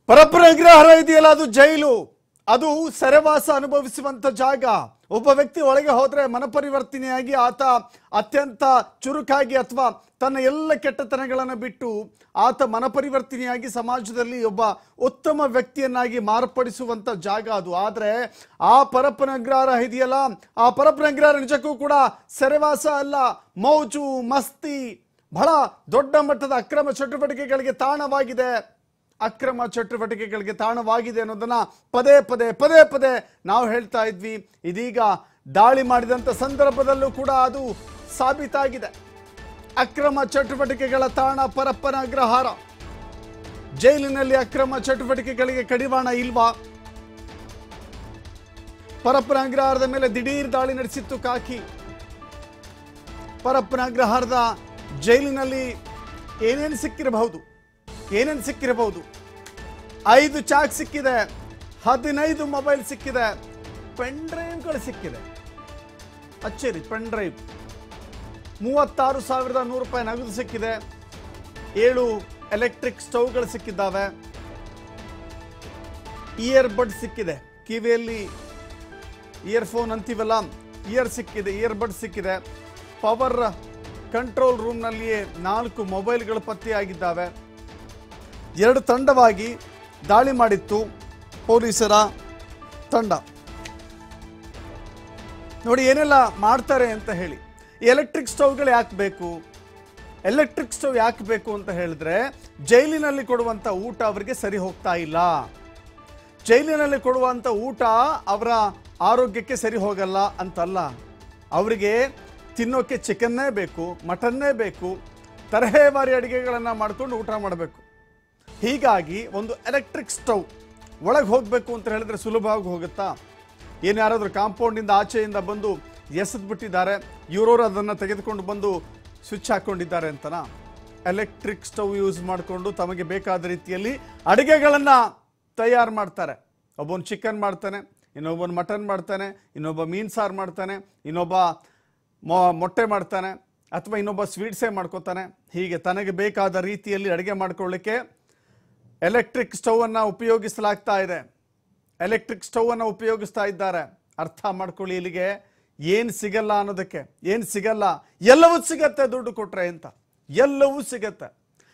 ಪರಪ್ರಗ್ರಹ ಇದೆಯಲ್ಲ ಅದು ಜೈಲು, ಅದು ಸೆರೆವಾಸ ಅನುಭವಿಸುವಂತ ಜಾಗ. ಒಬ್ಬ ವ್ಯಕ್ತಿ ಒಳಗೆ ಹೋದ್ರೆ ಮನಪರಿವರ್ತನೆಯಾಗಿ ಆತ ಅತ್ಯಂತ ಚುರುಕಾಗಿ ಅಥವಾ ತನ್ನ ಎಲ್ಲ ಕೆಟ್ಟತನಗಳನ್ನು ಬಿಟ್ಟು ಆತ ಮನಪರಿವರ್ತನೆಯಾಗಿ ಸಮಾಜದಲ್ಲಿ ಒಬ್ಬ ಉತ್ತಮ ವ್ಯಕ್ತಿಯನ್ನಾಗಿ ಮಾರ್ಪಡಿಸುವಂತ ಜಾಗ ಅದು. ಆದರೆ ಆ ಪರಪ್ರಗ್ರಹ ಇದೆಯಲ್ಲ, ಆ ಪರಪ್ರಗ್ರಹ ನಿಜಕ್ಕೂ ಕೂಡ ಸೆರೆವಾಸ ಅಲ್ಲ, ಮೌಜು ಮಸ್ತಿ, ಬಹಳ ದೊಡ್ಡ ಮಟ್ಟದ ಅಕ್ರಮ ಚಟುವಟಿಕೆಗಳಿಗೆ ತಾಣವಾಗಿದೆ. ಅಕ್ರಮ ಚಟುವಟಿಕೆಗಳಿಗೆ ತಾಣವಾಗಿದೆ ಅನ್ನೋದನ್ನ ಪದೇ ಪದೇ ಪದೇ ಪದೇ ನಾವು ಹೇಳ್ತಾ ಇದ್ವಿ. ಇದೀಗ ದಾಳಿ ಮಾಡಿದಂಥ ಸಂದರ್ಭದಲ್ಲೂ ಕೂಡ ಅದು ಸಾಬೀತಾಗಿದೆ. ಅಕ್ರಮ ಚಟುವಟಿಕೆಗಳ ತಾಣ ಪರಪ್ಪನಗ್ರಹಾರ. ಜೈಲಿನಲ್ಲಿ ಅಕ್ರಮ ಚಟುವಟಿಕೆಗಳಿಗೆ ಕಡಿವಾಣ ಇಲ್ವಾ? ಪರಪ್ಪನಗ್ರಹಾರದ ಮೇಲೆ ದಿಢೀರ್ ದಾಳಿ ನಡೆಸಿತ್ತು ಕಾಕಿ. ಪರಪ್ಪನಗ್ರಹಾರದ ಜೈಲಿನಲ್ಲಿ ಏನೇನು ಸಿಕ್ಕಿರಬಹುದು, 5 ಚಾಕ್ ಸಿಕ್ಕಿದೆ, 15 ಮೊಬೈಲ್ ಸಿಕ್ಕಿದೆ, ಪೆನ್ ಡ್ರೈವ್ಗಳು ಸಿಕ್ಕಿದೆ. ಅಚ್ಚರಿ, ಪೆನ್ ಡ್ರೈವ್ 36,100 ರೂಪಾಯಿ ನಗದು ಸಿಕ್ಕಿದೆ. 7 ಎಲೆಕ್ಟ್ರಿಕ್ ಸ್ಟವ್ಗಳು ಸಿಕ್ಕಿದ್ದಾವೆ. ಇಯರ್ ಬಡ್ ಸಿಕ್ಕಿದೆ, ಕಿವಿಯಲ್ಲಿ ಇಯರ್ಫೋನ್ ಅಂತೀವಲ್ಲ, ಇಯರ್ ಬಡ್ ಸಿಕ್ಕಿದೆ. ಪವರ್ ಕಂಟ್ರೋಲ್ ರೂಮ್ನಲ್ಲಿಯೇ 4 ಮೊಬೈಲ್ಗಳು ಪತ್ತೆಯಾಗಿದ್ದಾವೆ. 2 ತಂಡವಾಗಿ ದಾಳಿ ಮಾಡಿತ್ತು ಪೊಲೀಸರ ತಂಡ. ನೋಡಿ ಏನೆಲ್ಲ ಮಾಡ್ತಾರೆ ಅಂತ ಹೇಳಿ. ಎಲೆಕ್ಟ್ರಿಕ್ ಸ್ಟವ್ಗಳು ಯಾಕೆ ಬೇಕು? ಎಲೆಕ್ಟ್ರಿಕ್ ಸ್ಟವ್ ಯಾಕೆ ಬೇಕು ಅಂತ ಹೇಳಿದ್ರೆ, ಜೈಲಿನಲ್ಲಿ ಕೊಡುವಂಥ ಊಟ ಅವರಿಗೆ ಸರಿ ಹೋಗ್ತಾ ಇಲ್ಲ. ಜೈಲಿನಲ್ಲಿ ಕೊಡುವಂಥ ಊಟ ಅವರ ಆರೋಗ್ಯಕ್ಕೆ ಸರಿ ಹೋಗಲ್ಲ ಅಂತಲ್ಲ, ಅವರಿಗೆ ತಿನ್ನೋಕ್ಕೆ ಚಿಕನ್ನೇ ಬೇಕು, ಮಟನ್ನೇ ಬೇಕು, ತರಹೇವಾರಿ ಅಡುಗೆಗಳನ್ನು ಮಾಡ್ಕೊಂಡು ಊಟ ಮಾಡಬೇಕು. ಹೀಗಾಗಿ ಒಂದು ಎಲೆಕ್ಟ್ರಿಕ್ ಸ್ಟವ್ ಒಳಗೆ ಹೋಗಬೇಕು ಅಂತ ಹೇಳಿದ್ರೆ ಸುಲಭವಾಗಿ ಹೋಗುತ್ತಾ? ಏನು ಯಾರಾದರೂ ಕಾಂಪೌಂಡಿಂದ ಆಚೆಯಿಂದ ಬಂದು ಎಸೆದು ಬಿಟ್ಟಿದ್ದಾರೆ, ಇವರವರು ಅದನ್ನು ತೆಗೆದುಕೊಂಡು ಬಂದು ಸ್ವಿಚ್ ಹಾಕ್ಕೊಂಡಿದ್ದಾರೆ ಅಂತನಾ? ಎಲೆಕ್ಟ್ರಿಕ್ ಸ್ಟವ್ ಯೂಸ್ ಮಾಡಿಕೊಂಡು ತಮಗೆ ಬೇಕಾದ ರೀತಿಯಲ್ಲಿ ಅಡುಗೆಗಳನ್ನು ತಯಾರು ಮಾಡ್ತಾರೆ. ಒಬ್ಬನು ಚಿಕನ್ ಮಾಡ್ತಾನೆ, ಇನ್ನೊಬ್ಬನು ಮಟನ್ ಮಾಡ್ತಾನೆ, ಇನ್ನೊಬ್ಬ ಮೀನು ಸಾರು ಮಾಡ್ತಾನೆ, ಇನ್ನೊಬ್ಬ ಮೊಟ್ಟೆ ಮಾಡ್ತಾನೆ, ಅಥವಾ ಇನ್ನೊಬ್ಬ ಸ್ವೀಟ್ಸೇ ಮಾಡ್ಕೋತಾನೆ. ಹೀಗೆ ತನಗೆ ಬೇಕಾದ ರೀತಿಯಲ್ಲಿ ಅಡುಗೆ ಮಾಡ್ಕೊಳ್ಳಿಕ್ಕೆ ಎಲೆಕ್ಟ್ರಿಕ್ ಸ್ಟವನ್ನು ಉಪಯೋಗಿಸಲಾಗ್ತಾ ಇದೆ. ಎಲೆಕ್ಟ್ರಿಕ್ ಸ್ಟವನ್ನು ಉಪಯೋಗಿಸ್ತಾ ಇದ್ದಾರೆ. ಅರ್ಥ ಮಾಡ್ಕೊಳ್ಳಿ ಇಲ್ಲಿಗೆ ಏನು ಸಿಗಲ್ಲ ಅನ್ನೋದಕ್ಕೆ. ಏನು ಸಿಗಲ್ಲ, ಎಲ್ಲವೂ ಸಿಗತ್ತೆ ದುಡ್ಡು ಕೊಟ್ಟರೆ ಅಂತ, ಎಲ್ಲವೂ ಸಿಗತ್ತೆ.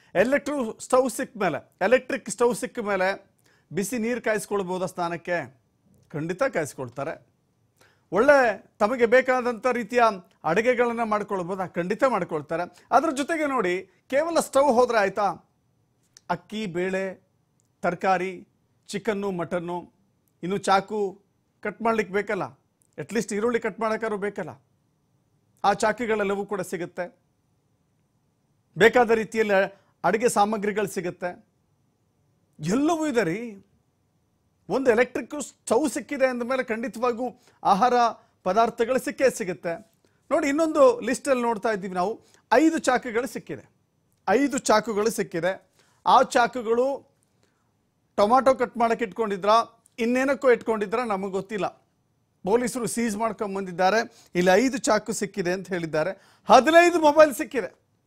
ಎಲೆಕ್ಟ್ರಿಕ್ ಸ್ಟವ್ ಸಿಕ್ಕ ಮೇಲೆ ಬಿಸಿ ನೀರು ಕಾಯಿಸ್ಕೊಳ್ಬೋದ ಸ್ನಾನಕ್ಕೆ? ಖಂಡಿತ ಕಾಯಿಸ್ಕೊಳ್ತಾರೆ. ಒಳ್ಳೆ ತಮಗೆ ಬೇಕಾದಂಥ ರೀತಿಯ ಅಡುಗೆಗಳನ್ನು ಮಾಡ್ಕೊಳ್ಬೋದಾ? ಖಂಡಿತ ಮಾಡ್ಕೊಳ್ತಾರೆ. ಅದ್ರ ಜೊತೆಗೆ ನೋಡಿ, ಕೇವಲ ಸ್ಟವ್ ಹೋದರೆ ಆಯಿತಾ? ಅಕ್ಕಿ, ಬೇಳೆ, ತರಕಾರಿ, ಚಿಕನ್ನು, ಮಟನ್ನು, ಇನ್ನು ಚಾಕು ಕಟ್ ಮಾಡ್ಲಿಕ್ಕೆ ಬೇಕಲ್ಲ, ಅಟ್ಲೀಸ್ಟ್ ಈರುಳ್ಳಿ ಕಟ್ ಮಾಡೋಕ್ಕಾದ್ರೂ ಬೇಕಲ್ಲ, ಆ ಚಾಕುಗಳೆಲ್ಲವೂ ಕೂಡ ಸಿಗುತ್ತೆ. ಬೇಕಾದ ರೀತಿಯಲ್ಲಿ ಅಡುಗೆ ಸಾಮಗ್ರಿಗಳು ಸಿಗುತ್ತೆ, ಎಲ್ಲವೂ ಇದೆ ರೀ. ಒಂದು ಎಲೆಕ್ಟ್ರಿಕ್ ಸ್ಟವ್ ಸಿಕ್ಕಿದೆ ಅಂದಮೇಲೆ ಖಂಡಿತವಾಗೂ ಆಹಾರ ಪದಾರ್ಥಗಳು ಸಿಗುತ್ತೆ. ನೋಡಿ, ಇನ್ನೊಂದು ಲಿಸ್ಟಲ್ಲಿ ನೋಡ್ತಾ ಇದ್ದೀವಿ ನಾವು, 5 ಚಾಕುಗಳು ಸಿಕ್ಕಿದೆ. 5 ಚಾಕುಗಳು ಸಿಕ್ಕಿದೆ. ಆ ಚಾಕುಗಳು ಟೊಮಾಟೊ ಕಟ್ ಮಾಡೋಕ್ಕೆ ಇಟ್ಕೊಂಡಿದ್ರಾ, ಇನ್ನೇನಕ್ಕೋ ಇಟ್ಕೊಂಡಿದ್ರಾ ನಮಗೆ ಗೊತ್ತಿಲ್ಲ. ಪೊಲೀಸರು ಸೀಸ್ ಮಾಡ್ಕೊಂಡು ಬಂದಿದ್ದಾರೆ. ಇಲ್ಲಿ 5 ಚಾಕು ಸಿಕ್ಕಿದೆ ಅಂತ ಹೇಳಿದ್ದಾರೆ. 15 ಮೊಬೈಲ್ ಸಿಕ್ಕಿದೆ.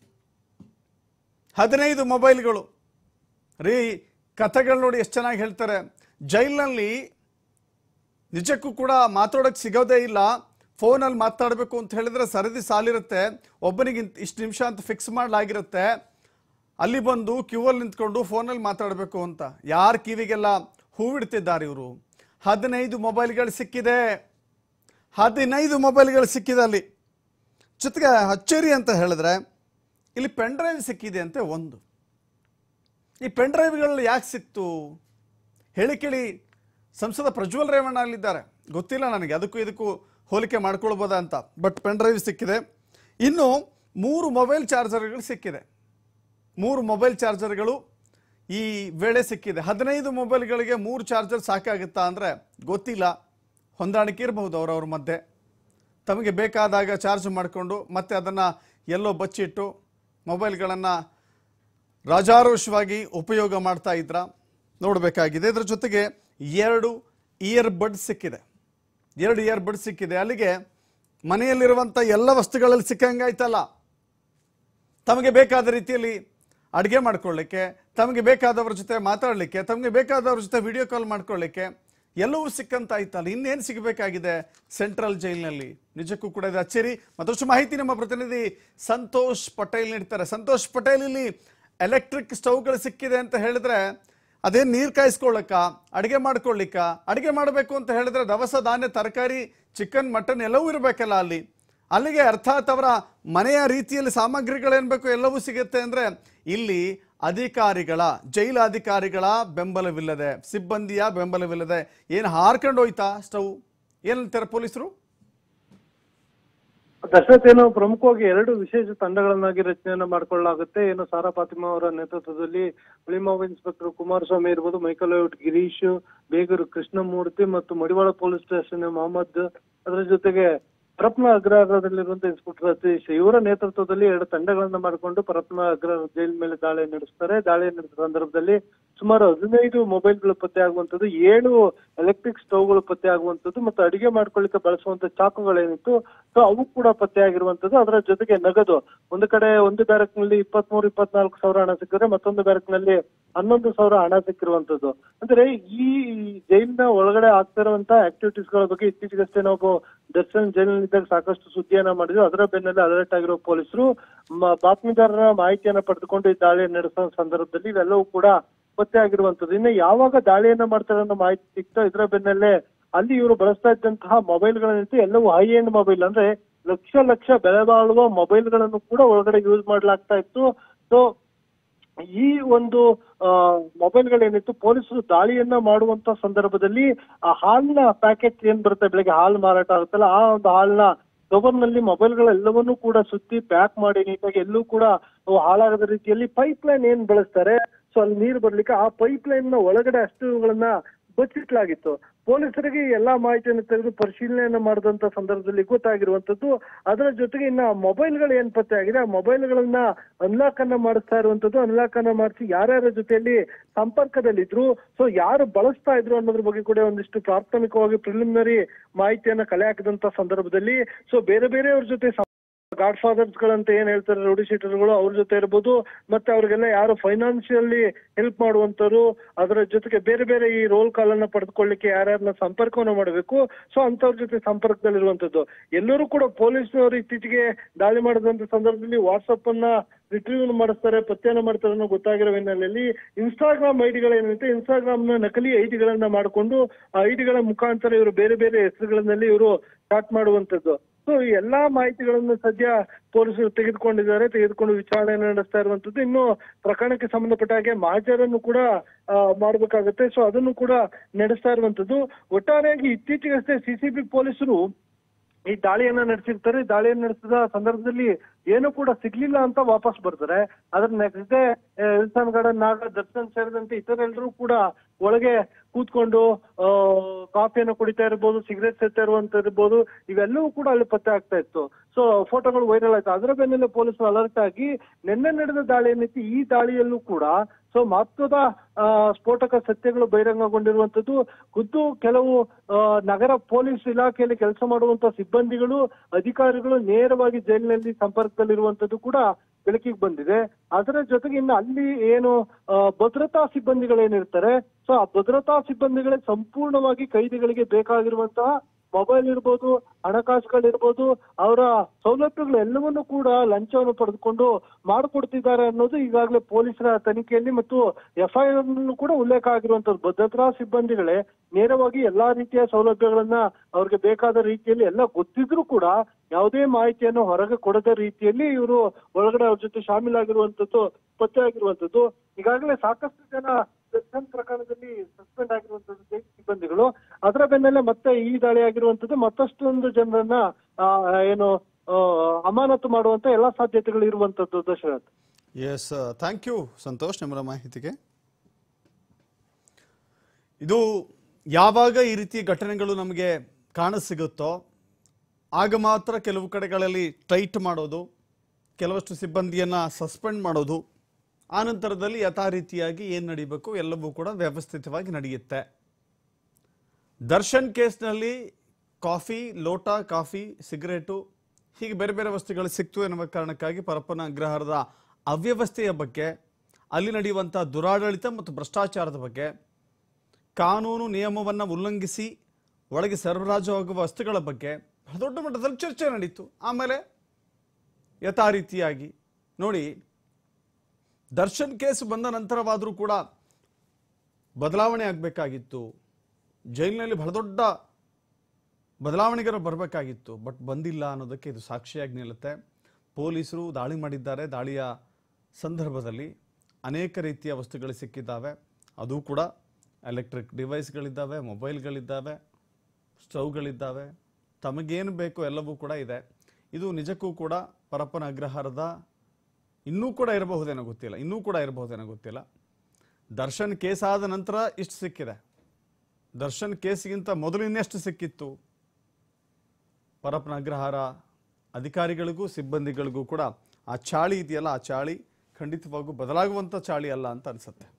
15 ಮೊಬೈಲ್ಗಳು ರೀ. ಕಥೆಗಳು ನೋಡಿ ಎಷ್ಟು ಚೆನ್ನಾಗಿ ಹೇಳ್ತಾರೆ. ಜೈಲಿನಲ್ಲಿ ನಿಜಕ್ಕೂ ಕೂಡ ಮಾತಾಡೋಕ್ಕೆ ಸಿಗೋದೇ ಇಲ್ಲ. ಫೋನಲ್ಲಿ ಮಾತಾಡಬೇಕು ಅಂತ ಹೇಳಿದ್ರೆ ಸರದಿ ಸಾಲಿರುತ್ತೆ, ಒಬ್ಬನಿಗೆ ಇಷ್ಟು ನಿಮಿಷ ಅಂತ ಫಿಕ್ಸ್ ಮಾಡಲಾಗಿರುತ್ತೆ. ಅಲ್ಲಿ ಬಂದು ಕ್ಯೂವಲ್ಲಿ ನಿಂತ್ಕೊಂಡು ಫೋನಲ್ಲಿ ಮಾತಾಡಬೇಕು ಅಂತ ಯಾರ ಕಿವಿಗೆಲ್ಲ ಹೂವಿಡ್ತಿದ್ದಾರೆ ಇವರು. 15 ಮೊಬೈಲ್ಗಳು ಸಿಕ್ಕಿದೆ. 15 ಮೊಬೈಲ್ಗಳು ಸಿಕ್ಕಿದೆ ಅಲ್ಲಿ. ಜೊತೆಗೆ ಅಚ್ಚರಿ ಅಂತ ಹೇಳಿದ್ರೆ ಇಲ್ಲಿ ಪೆನ್ ಡ್ರೈವ್ ಸಿಕ್ಕಿದೆ ಅಂತೆ ಒಂದು. ಈ ಪೆನ್ ಡ್ರೈವ್ಗಳು ಯಾಕೆ ಸಿಕ್ತು ಹೇಳಿ ಕೇಳಿ. ಸಂಸದ ಪ್ರಜ್ವಲ್ ರೇವಣ್ಣ ಅಲ್ಲಿದ್ದಾರೆ, ಗೊತ್ತಿಲ್ಲ ನನಗೆ ಅದಕ್ಕೂ ಇದಕ್ಕೂ ಹೋಲಿಕೆ ಮಾಡ್ಕೊಳ್ಬೋದಾ ಅಂತ. ಬಟ್ ಪೆನ್ ಡ್ರೈವ್ ಸಿಕ್ಕಿದೆ. ಇನ್ನು 3 ಮೊಬೈಲ್ ಚಾರ್ಜರ್ಗಳು ಸಿಕ್ಕಿದೆ. 3 ಮೊಬೈಲ್ ಚಾರ್ಜರ್ಗಳು ಈ ವೇಳೆ ಸಿಕ್ಕಿದೆ. 15 ಮೊಬೈಲ್ಗಳಿಗೆ 3 ಚಾರ್ಜರ್ ಸಾಕಾಗುತ್ತಾ ಅಂದರೆ ಗೊತ್ತಿಲ್ಲ. ಹೊಂದಾಣಿಕೆ ಇರಬಹುದು ಅವರವ್ರ ಮಧ್ಯೆ. ತಮಗೆ ಬೇಕಾದಾಗ ಚಾರ್ಜ್ ಮಾಡಿಕೊಂಡು ಮತ್ತೆ ಅದನ್ನು ಎಲ್ಲೋ ಬಚ್ಚಿಟ್ಟು ಮೊಬೈಲ್ಗಳನ್ನು ರಾಜಾರೋಷವಾಗಿ ಉಪಯೋಗ ಮಾಡ್ತಾ ಇದ್ರ ನೋಡಬೇಕಾಗಿದೆ. ಇದರ ಜೊತೆಗೆ 2 ಇಯರ್ ಬಡ್ ಸಿಕ್ಕಿದೆ. 2 ಇಯರ್ ಬಡ್ ಸಿಕ್ಕಿದೆ. ಅಲ್ಲಿಗೆ ಮನೆಯಲ್ಲಿರುವಂಥ ಎಲ್ಲ ವಸ್ತುಗಳಲ್ಲಿ ಸಿಕ್ಕಂಗಾಯ್ತಲ್ಲ. ತಮಗೆ ಬೇಕಾದ ರೀತಿಯಲ್ಲಿ ಅಡುಗೆ ಮಾಡ್ಕೊಳ್ಳಿಕ್ಕೆ, ತಮಗೆ ಬೇಕಾದವ್ರ ಜೊತೆ ಮಾತಾಡಲಿಕ್ಕೆ, ತಮಗೆ ಬೇಕಾದವ್ರ ಜೊತೆ ವಿಡಿಯೋ ಕಾಲ್ ಮಾಡ್ಕೊಳ್ಳಿಕ್ಕೆ ಎಲ್ಲವೂ ಸಿಕ್ಕಂತಾಯ್ತಲ್ಲ. ಇನ್ನೇನು ಸಿಗಬೇಕಾಗಿದೆ ಸೆಂಟ್ರಲ್ ಜೈಲಿನಲ್ಲಿ? ನಿಜಕ್ಕೂ ಕೂಡ ಇದು ಅಚ್ಚರಿ. ಮತ್ತಷ್ಟು ಮಾಹಿತಿ ನಮ್ಮ ಪ್ರತಿನಿಧಿ ಸಂತೋಷ್ ಪಟೇಲ್ ನೀಡ್ತಾರೆ. ಸಂತೋಷ್ ಪಟೇಲ್, ಇಲ್ಲಿ ಎಲೆಕ್ಟ್ರಿಕ್ ಸ್ಟವ್ಗಳು ಸಿಕ್ಕಿದೆ ಅಂತ ಹೇಳಿದ್ರೆ ಅದೇನು ನೀರು ಕಾಯಿಸ್ಕೊಳ್ಳಕ್ಕ, ಅಡುಗೆ ಮಾಡ್ಕೊಳ್ಳಿಕ್ಕ, ಅಡುಗೆ ಮಾಡಬೇಕು ಅಂತ ಹೇಳಿದ್ರೆ ದವಸ ಧಾನ್ಯ, ತರಕಾರಿ, ಚಿಕನ್, ಮಟನ್ ಎಲ್ಲವೂ ಇರಬೇಕಲ್ಲ ಅಲ್ಲಿಗೆ. ಅರ್ಥಾತ್ ಅವರ ಮನೆಯ ರೀತಿಯಲ್ಲಿ ಸಾಮಗ್ರಿಗಳೇನು ಬೇಕು ಎಲ್ಲವೂ ಸಿಗುತ್ತೆ ಅಂದರೆ ಇಲ್ಲಿ ಅಧಿಕಾರಿಗಳ, ಜೈಲ ಅಧಿಕಾರಿಗಳ ಬೆಂಬಲವಿಲ್ಲದೆ, ಸಿಬ್ಬಂದಿಯ ಬೆಂಬಲವಿಲ್ಲದೆ ಏನು ಹಾರ್ಕೊಂಡು ಹೋಯ್ತಾ ಸ್ಟವ್? ಏನಂತಾರೆ ಪೊಲೀಸರು? ದಶರಥ್, ಏನು ಪ್ರಮುಖವಾಗಿ 2 ವಿಶೇಷ ತಂಡಗಳನ್ನಾಗಿ ರಚನೆಯನ್ನ ಮಾಡ್ಕೊಳ್ಳಲಾಗುತ್ತೆ. ಏನು ಸಾರಾ ಫಾತಿಮಾ ಅವರ ನೇತೃತ್ವದಲ್ಲಿ ಉಳಿಮಾವು ಇನ್ಸ್ಪೆಕ್ಟರ್ ಕುಮಾರಸ್ವಾಮಿ ಇರ್ಬೋದು, ಮೈಕಲೌಟ್ ಗಿರೀಶ್, ಬೇಗೂರು ಕೃಷ್ಣಮೂರ್ತಿ ಮತ್ತು ಮಡಿವಾಳ ಪೊಲೀಸ್ ಸ್ಟೇಷನ್ ಮೊಹಮ್ಮದ್, ಅದರ ಜೊತೆಗೆ ಪರಪ್ನ ಅಗ್ರಹಾರದಲ್ಲಿರುವಂತಹ ಇನ್ಸ್ಪೆಕ್ಟರ್ ಸತೀಶ್ ಇವರ ನೇತೃತ್ವದಲ್ಲಿ 2 ತಂಡಗಳನ್ನ ಮಾಡಿಕೊಂಡು ಪರಪ್ನ ಅಗ್ರಹಾರ ಜೈಲ್ ಮೇಲೆ ದಾಳಿ ನಡೆಸ್ತಾರೆ. ದಾಳಿ ನಡೆಸಿದ ಸಂದರ್ಭದಲ್ಲಿ ಸುಮಾರು 15 ಮೊಬೈಲ್ಗಳು ಪತ್ತೆ ಆಗುವಂತದ್ದು, 7 ಎಲೆಕ್ಟ್ರಿಕ್ ಸ್ಟವ್ಗಳು ಪತ್ತೆ ಆಗುವಂತದ್ದು ಮತ್ತು ಅಡಿಗೆ ಮಾಡ್ಕೊಳ್ಳಿಕ್ಕೆ ಬಳಸುವಂತ ಚಾಕುಗಳೇನಿತ್ತು ಸೊ ಅವು ಕೂಡ ಪತ್ತೆ ಆಗಿರುವಂತದ್ದು. ಅದರ ಜೊತೆಗೆ ನಗದು ಒಂದು ಕಡೆ ಒಂದು ಬ್ಯಾರಕ್ ನಲ್ಲಿ 23-24 ಸಾವಿರ ಹಣ ಸಿಕ್ಕಿದ್ರೆ, ಮತ್ತೊಂದು ಬ್ಯಾರಕ್ ನಲ್ಲಿ 11,000 ಹಣ ಸಿಕ್ಕಿರುವಂತದ್ದು. ಅಂದ್ರೆ ಈ ಜೈಲಿನ ಒಳಗಡೆ ಆಗ್ತಿರುವಂತ ಆಕ್ಟಿವಿಟೀಸ್ ಗಳ ಬಗ್ಗೆ ಇತ್ತೀಚೆಗಷ್ಟೇ ನಾವು ದರ್ಶನ್ ಜೈಲಿನಿದ್ದಾಗ ಸಾಕಷ್ಟು ಸುದ್ದಿಯನ್ನ ಮಾಡಿದ್ರು. ಅದರ ಬೆನ್ನಲ್ಲೇ ಅಲರ್ಟ್ ಆಗಿರೋ ಪೊಲೀಸರು ಬಾತ್ಮೀದಾರರ ಮಾಹಿತಿಯನ್ನ ಪಡೆದುಕೊಂಡು ಈ ದಾಳಿಯನ್ನು ನಡೆಸುವ ಸಂದರ್ಭದಲ್ಲಿ ಇವೆಲ್ಲವೂ ಕೂಡ ಪತ್ತೆ ಆಗಿರುವಂತದ್ದು. ಇನ್ನು ಯಾವಾಗ ದಾಳಿಯನ್ನ ಮಾಡ್ತಾರೆ ಅನ್ನೋ ಮಾಹಿತಿ ಸಿಕ್ತೋ ಇದರ ಬೆನ್ನಲ್ಲೇ ಅಲ್ಲಿ ಇವರು ಬಳಸ್ತಾ ಇದ್ದಂತಹ ಮೊಬೈಲ್ಗಳನ್ನಿತ್ತು ಎಲ್ಲವೂ ಹೈ ಎಂಡ್ ಮೊಬೈಲ್, ಅಂದ್ರೆ ಲಕ್ಷ ಬೆಲೆ ಬಾಳುವ ಮೊಬೈಲ್ಗಳನ್ನು ಕೂಡ ಒಳಗಡೆ ಯೂಸ್ ಮಾಡ್ಲಾಗ್ತಾ ಇತ್ತು. ಸೊ ಈ ಒಂದು ಮೊಬೈಲ್ಗಳೇನಿತ್ತು ಪೊಲೀಸರು ದಾಳಿಯನ್ನ ಮಾಡುವಂತ ಸಂದರ್ಭದಲ್ಲಿ ಆ ಹಾಲಿನ ಪ್ಯಾಕೆಟ್ ಏನ್ ಬರುತ್ತೆ, ಬೆಳಗ್ಗೆ ಹಾಲು ಮಾರಾಟ ಆಗುತ್ತಲ್ಲ, ಆ ಒಂದು ಹಾಲಿನ ಕವರ್ ನಲ್ಲಿ ಮೊಬೈಲ್ಗಳೆಲ್ಲವನ್ನೂ ಕೂಡ ಸುತ್ತಿ ಪ್ಯಾಕ್ ಮಾಡಿ ನೀಟಾಗಿ ಎಲ್ಲೂ ಕೂಡ ಹಾಳಾಗದ ರೀತಿಯಲ್ಲಿ ಪೈಪ್ ಲೈನ್ ಏನ್ ಬಳಸ್ತಾರೆ ಸೊ ಅಲ್ಲಿ ನೀರು ಬರ್ಲಿಕ್ಕೆ ಆ ಪೈಪ್ ಲೈನ್ ನ ಒಳಗಡೆ ಅಷ್ಟುಗಳನ್ನ ಬಚ್ಚಿಟ್ಲಾಗಿತ್ತು. ಪೊಲೀಸರಿಗೆ ಎಲ್ಲಾ ಮಾಹಿತಿಯನ್ನು ತೆಗೆದು ಪರಿಶೀಲನೆಯನ್ನ ಮಾಡಿದಂತ ಸಂದರ್ಭದಲ್ಲಿ ಗೊತ್ತಾಗಿರುವಂತದ್ದು. ಅದರ ಜೊತೆಗೆ ಇನ್ನ ಮೊಬೈಲ್ಗಳು ಏನ್ ಪತ್ತೆ ಆಗಿದೆ, ಆ ಮೊಬೈಲ್ಗಳನ್ನ ಅನ್ಲಾಕ್ ಅನ್ನ ಮಾಡಿಸ್ತಾ ಇರುವಂತದ್ದು. ಅನ್ಲಾಕ್ ಅನ್ನ ಮಾಡಿಸಿ ಯಾರ್ಯಾರ ಜೊತೆಯಲ್ಲಿ ಸಂಪರ್ಕದಲ್ಲಿದ್ರು, ಸೊ ಯಾರು ಬಳಸ್ತಾ ಇದ್ರು ಅನ್ನೋದ್ರ ಬಗ್ಗೆ ಕೂಡ ಒಂದಿಷ್ಟು ಪ್ರಾಥಮಿಕವಾಗಿ ಪ್ರಿಲಿಮಿನರಿ ಮಾಹಿತಿಯನ್ನ ಕಲೆ ಹಾಕಿದಂತ ಸಂದರ್ಭದಲ್ಲಿ ಸೊ ಬೇರೆಯವ್ರ ಜೊತೆ ಗಾಡ್ ಫಾದರ್ಸ್ ಗಳಂತ ಏನ್ ಹೇಳ್ತಾರೆ ರೌಡಿ ಶೀಟರ್ಗಳು, ಅವ್ರ ಜೊತೆ ಇರ್ಬೋದು, ಮತ್ತೆ ಅವ್ರಿಗೆಲ್ಲ ಯಾರು ಫೈನಾನ್ಷಿಯಲಿ ಹೆಲ್ಪ್ ಮಾಡುವಂತರು, ಅದರ ಜೊತೆಗೆ ಬೇರೆ ಈ ರೋಲ್ ಕಾಲ್ ಅನ್ನ ಪಡೆದುಕೊಳ್ಳಿಕ್ಕೆ ಯಾರ್ಯಾರನ್ನ ಸಂಪರ್ಕವನ್ನ ಮಾಡಬೇಕು ಸೊ ಅಂತವ್ರ ಜೊತೆ ಸಂಪರ್ಕದಲ್ಲಿರುವಂತದ್ದು. ಎಲ್ಲರೂ ಕೂಡ ಪೊಲೀಸ್ನವರು ಇತ್ತೀಚೆಗೆ ದಾಳಿ ಮಾಡಿದಂತ ಸಂದರ್ಭದಲ್ಲಿ ವಾಟ್ಸಪ್ ಅನ್ನ ರಿಟ್ರೀವ್ ಮಾಡಿಸ್ತಾರೆ, ಪತ್ತೆಯನ್ನ ಮಾಡ್ತಾರೆ ಅನ್ನೋ ಗೊತ್ತಾಗಿರೋ ಹಿನ್ನೆಲೆಯಲ್ಲಿ ಇನ್ಸ್ಟಾಗ್ರಾಮ್ ಐಡಿಗಳೇನಿರುತ್ತೆ ಇನ್ಸ್ಟಾಗ್ರಾಮ್ ನ ನಕಲಿ ಐಡಿಗಳನ್ನ ಮಾಡಿಕೊಂಡು ಆ ಐಡಿಗಳ ಮುಖಾಂತರ ಇವರು ಬೇರೆ ಹೆಸರುಗಳಲ್ಲಿ ಇವರು ಸ್ಟಾರ್ಟ್ ಮಾಡುವಂತದ್ದು. ಸೊ ಈ ಎಲ್ಲಾ ಮಾಹಿತಿಗಳನ್ನು ಸದ್ಯ ಪೊಲೀಸರು ತೆಗೆದುಕೊಂಡು ವಿಚಾರಣೆಯನ್ನು ನಡೆಸ್ತಾ ಇರುವಂತದ್ದು. ಇನ್ನು ಪ್ರಕರಣಕ್ಕೆ ಸಂಬಂಧಪಟ್ಟ ಹಾಗೆ ಮಾಜರನ್ನು ಕೂಡ ಮಾಡ್ಬೇಕಾಗತ್ತೆ, ಸೊ ಅದನ್ನು ಕೂಡ ನಡೆಸ್ತಾ ಇರುವಂತದ್ದು. ಒಟ್ಟಾರೆಯಾಗಿ ಇತ್ತೀಚೆಗಷ್ಟೇ ಸಿಸಿಬಿ ಪೊಲೀಸರು ಈ ದಾಳಿಯನ್ನ ನಡೆಸಿರ್ತಾರೆ. ದಾಳಿಯನ್ನ ನಡೆಸಿದ ಸಂದರ್ಭದಲ್ಲಿ ಏನು ಕೂಡ ಸಿಗ್ಲಿಲ್ಲ ಅಂತ ವಾಪಸ್ ಬರ್ತಾರೆ. ಅದ್ರ ನೆಕ್ಸ್ಟ್ ಡೇ ಇಲ್ಸಾನ್ ಗಾರ್ಡನ್ ನಾಗ, ದರ್ಶನ್ ಸೇರಿದಂತೆ ಇತರೆಲ್ಲರೂ ಕೂಡ ಒಳಗೆ ಕೂತ್ಕೊಂಡು ಕಾಫಿಯನ್ನು ಕುಡಿತಾ ಇರ್ಬೋದು, ಸಿಗರೇಟ್ ಸೇರ್ತಾ ಇರುವಂತ ಇರ್ಬೋದು, ಇವೆಲ್ಲವೂ ಕೂಡ ಅಲ್ಲಿ ಪತ್ತೆ ಆಗ್ತಾ ಇತ್ತು. ಸೊ ಫೋಟೋಗಳು ವೈರಲ್ ಆಯ್ತು. ಅದರ ಬೆನ್ನಲ್ಲೇ ಪೊಲೀಸರು ಅಲರ್ಟ್ ಆಗಿ ನಿನ್ನೆ ನಡೆದ ದಾಳಿ ಏನಿತ್ತು ಈ ದಾಳಿಯಲ್ಲೂ ಕೂಡ ಸೊ ಮಹತ್ವದ ಸ್ಫೋಟಕ ಸತ್ಯಗಳು ಬಹಿರಂಗಗೊಂಡಿರುವಂತದ್ದು. ಖುದ್ದು ಕೆಲವು ನಗರ ಪೊಲೀಸ್ ಇಲಾಖೆಯಲ್ಲಿ ಕೆಲಸ ಮಾಡುವಂತ ಸಿಬ್ಬಂದಿಗಳು, ಅಧಿಕಾರಿಗಳು ನೇರವಾಗಿ ಜೈಲಿನಲ್ಲಿ ಸಂಪರ್ಕದಲ್ಲಿರುವಂತದ್ದು ಕೂಡ ಬೆಳಕಿಗೆ ಬಂದಿದೆ. ಅದರ ಜೊತೆಗೆ ಇನ್ನು ಅಲ್ಲಿ ಏನು ಭದ್ರತಾ ಸಿಬ್ಬಂದಿಗಳೇನಿರ್ತಾರೆ ಸೊ ಆ ಭದ್ರತಾ ಸಿಬ್ಬಂದಿಗಳೇ ಸಂಪೂರ್ಣವಾಗಿ ಕೈದಿಗಳಿಗೆ ಬೇಕಾಗಿರುವಂತಹ ಮೊಬೈಲ್ ಇರ್ಬೋದು, ಹಣಕಾಸುಗಳಿರ್ಬೋದು, ಅವರ ಸೌಲಭ್ಯಗಳು ಎಲ್ಲವನ್ನೂ ಕೂಡ ಲಂಚವನ್ನು ಪಡೆದುಕೊಂಡು ಮಾಡಿಕೊಡ್ತಿದ್ದಾರೆ ಅನ್ನೋದು ಈಗಾಗಲೇ ಪೊಲೀಸರ ತನಿಖೆಯಲ್ಲಿ ಮತ್ತು FIR ಅನ್ನು ಕೂಡ ಉಲ್ಲೇಖ ಆಗಿರುವಂತದ್ದು. ಭದ್ರತಾ ಸಿಬ್ಬಂದಿಗಳೇ ನೇರವಾಗಿ ಎಲ್ಲಾ ರೀತಿಯ ಸೌಲಭ್ಯಗಳನ್ನ ಅವ್ರಿಗೆ ಬೇಕಾದ ರೀತಿಯಲ್ಲಿ ಎಲ್ಲ ಗೊತ್ತಿದ್ರು ಕೂಡ ಯಾವುದೇ ಮಾಹಿತಿಯನ್ನು ಹೊರಗೆ ಕೊಡದ ರೀತಿಯಲ್ಲಿ ಇವರು ಒಳಗಡೆ ಅವ್ರ ಜೊತೆ ಶಾಮೀಲಾಗಿರುವಂತದ್ದು ಪತ್ತೆ ಆಗಿರುವಂತದ್ದು. ಈಗಾಗಲೇ ಸಾಕಷ್ಟು ಜನ ದರ್ಶನ್ ಪ್ರಕರಣದಲ್ಲಿ ಸಸ್ಪೆಂಡ್ ಆಗಿರುವಂತದ್ದು ಜೈಲು ಸಿಬ್ಬಂದಿಗಳು. ಅದರ ಬೆನ್ನಲ್ಲೇ ಮತ್ತೆ ಈ ದಾಳಿ ಆಗಿರುವಂತದ್ದು ಮತ್ತಷ್ಟೊಂದು ಜನರನ್ನ ಏನು ಅಮಾನತು ಮಾಡುವಂತ ಎಲ್ಲಾ ಸಾಧ್ಯತೆಗಳು ಇರುವಂತದ್ದು. Dasharath, yes, thank you Santosh ನಿಮ್ಮರ ಮಾಹಿತಿಗೆ. ಇದು ಯಾವಾಗ ಈ ರೀತಿ ಘಟನೆಗಳು ನಮಗೆ ಕಾಣಸಿಗುತ್ತೋ ಆಗ ಮಾತ್ರ ಕೆಲವು ಕಡೆಗಳಲ್ಲಿ ಟೈಟ್ ಮಾಡೋದು, ಕೆಲವಷ್ಟು ಸಿಬ್ಬಂದಿಯನ್ನು ಸಸ್ಪೆಂಡ್ ಮಾಡೋದು, ಆನಂತರದಲ್ಲಿ ಯಥಾ ರೀತಿಯಾಗಿ ಏನು ನಡೀಬೇಕು ಎಲ್ಲವೂ ಕೂಡ ವ್ಯವಸ್ಥಿತವಾಗಿ ನಡೆಯುತ್ತೆ. ದರ್ಶನ್ ಕೇಸ್ನಲ್ಲಿ ಕಾಫಿ, ಲೋಟ ಕಾಫಿ, ಸಿಗರೇಟು ಹೀಗೆ ಬೇರೆ ವಸ್ತುಗಳು ಸಿಕ್ತು ಎನ್ನುವ ಕಾರಣಕ್ಕಾಗಿ ಪರಪ್ಪನ ಅಗ್ರಹಾರದ ಅವ್ಯವಸ್ಥೆಯ ಬಗ್ಗೆ ಅಲ್ಲಿ ನಡೆಯುವಂಥ ದುರಾಡಳಿತ ಮತ್ತು ಭ್ರಷ್ಟಾಚಾರದ ಬಗ್ಗೆ, ಕಾನೂನು ನಿಯಮವನ್ನು ಉಲ್ಲಂಘಿಸಿ ಒಳಗೆ ಸರಬರಾಜು ಆಗುವ ವಸ್ತುಗಳ ಬಗ್ಗೆ ಬಹಳ ದೊಡ್ಡ ಮಟ್ಟದಲ್ಲಿ ಚರ್ಚೆ ನಡೀತು. ಆಮೇಲೆ ಯಥಾರೀತಿಯಾಗಿ ನೋಡಿ, ದರ್ಶನ್ ಕೇಸ್ ಬಂದ ನಂತರವಾದರೂ ಕೂಡ ಬದಲಾವಣೆ ಆಗಬೇಕಾಗಿತ್ತು, ಜೈಲಿನಲ್ಲಿ ಬಹಳ ದೊಡ್ಡ ಬದಲಾವಣೆಗಳು ಬರಬೇಕಾಗಿತ್ತು, ಬಟ್ ಬಂದಿಲ್ಲ ಅನ್ನೋದಕ್ಕೆ ಇದು ಸಾಕ್ಷಿಯಾಗಿ ನಿಲ್ಲುತ್ತೆ. ಪೊಲೀಸರು ದಾಳಿ ಮಾಡಿದ್ದಾರೆ. ದಾಳಿಯ ಸಂದರ್ಭದಲ್ಲಿ ಅನೇಕ ರೀತಿಯ ವಸ್ತುಗಳು ಸಿಕ್ಕಿದ್ದಾವೆ. ಅದು ಕೂಡ ಎಲೆಕ್ಟ್ರಿಕ್ ಡಿವೈಸ್ಗಳಿದ್ದಾವೆ, ಮೊಬೈಲ್ಗಳಿದ್ದಾವೆ, ಸ್ಟವ್ಗಳಿದ್ದಾವೆ, ತಮಗೇನು ಬೇಕೋ ಎಲ್ಲವೂ ಕೂಡ ಇದೆ. ಇದು ನಿಜಕ್ಕೂ ಕೂಡ ಪರಪ್ಪನ ಅಗ್ರಹಾರದ ಇನ್ನೂ ಕೂಡ ಇರಬಹುದೇನೋ ಗೊತ್ತಿಲ್ಲ. ದರ್ಶನ್ ಕೇಸ್ ಆದ ನಂತರ ಇಷ್ಟು ಸಿಕ್ಕಿದೆ. ದರ್ಶನ್ ಕೇಸ್ಗಿಂತ ಮೊದಲು ಇನ್ನೆಷ್ಟು ಸಿಕ್ಕಿತ್ತು? ಪರಪ್ಪನ ಅಗ್ರಹಾರ ಅಧಿಕಾರಿಗಳಿಗೂ ಸಿಬ್ಬಂದಿಗಳಿಗೂ ಕೂಡ ಆ ಚಾಳಿ ಇದೆಯಲ್ಲ, ಆ ಚಾಳಿ ಖಂಡಿತವಾಗೂ ಬದಲಾಗುವಂಥ ಚಾಳಿ ಅಲ್ಲ ಅಂತ ಅನಿಸುತ್ತೆ.